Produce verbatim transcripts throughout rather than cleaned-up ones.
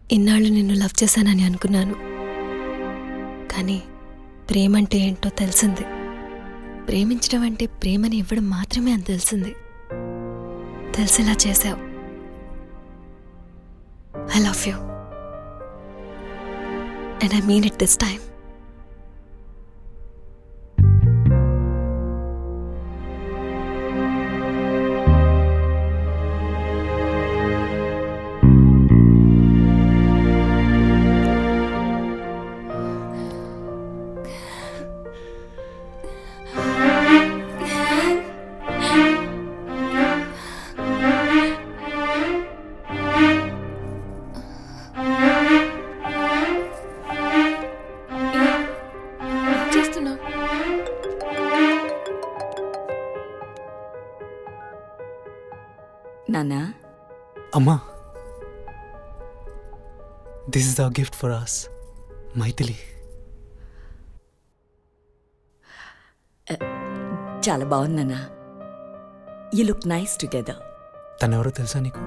ఇన్నాళ్ళు నిన్ను లవ్ చేశానని అనుకున్నాను, కానీ ప్రేమంటే ఏంటో తెలిసింది. ప్రేమించడం అంటే ప్రేమని ఇవ్వడం మాత్రమే అని తెలిసింది. తెలిసేలా చేశావు. I love you and I mean it this time. Nana? Amma, this is our gift for us, Maithili. Chala bagundi Nana. You look nice together. Tanu evaro telusa neeku?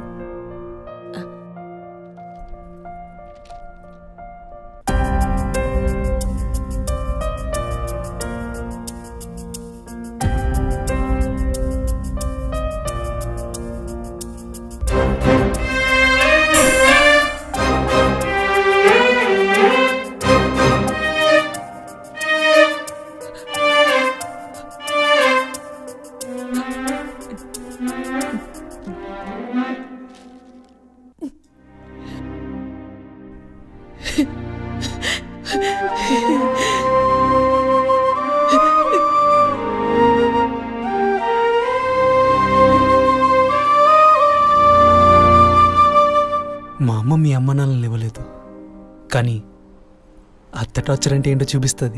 మా అమ్మ మీ అమ్మ నాన్నలు ఇవ్వలేదు, కానీ అత్త టార్చర్ అంటే ఏంటో చూపిస్తుంది.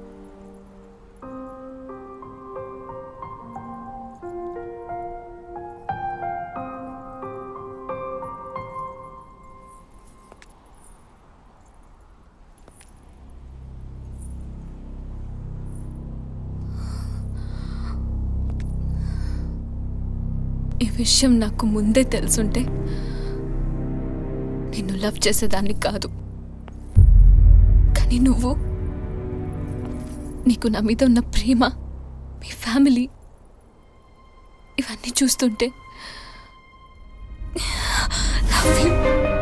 ఈ విషయం నాకు ముందే తెలుసుంటే నిన్ను లవ్ చేసేదాన్ని కాదు. కానీ నువ్వు, నీకు నా మీద ఉన్న ప్రేమ, మీ ఫ్యామిలీ, ఇవన్నీ చూస్తుంటే లవ్ యూ.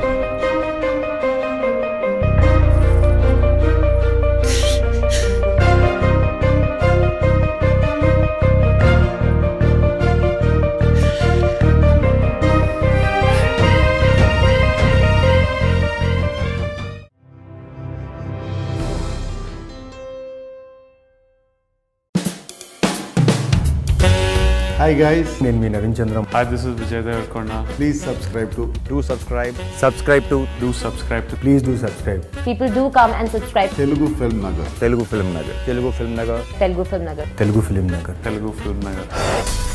Hi guys, నేను మీ Naveen Chandram. Hi, this is Vijay Devarkonda. Please subscribe to Do subscribe. Subscribe to Do subscribe to Please do subscribe. People do come and subscribe. Telugu Film Nagar. Telugu Film Nagar. Telugu Film Nagar. Telugu Film Nagar. Telugu Film Nagar. Telugu Film Nagar.